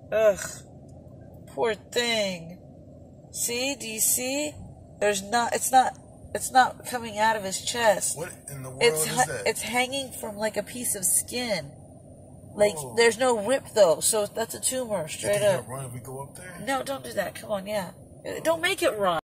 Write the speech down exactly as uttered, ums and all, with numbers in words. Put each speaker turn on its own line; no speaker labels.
Ugh. Poor thing. See? Do you see? There's not, it's not, it's not coming out of his chest.
What in the world
it's,
is that?
It's hanging from like a piece of skin. Like,
oh.
There's no rip though, so that's a tumor, straight
you
up.
Run if we go up there?
No, don't do that. Come on, yeah. Don't make it run.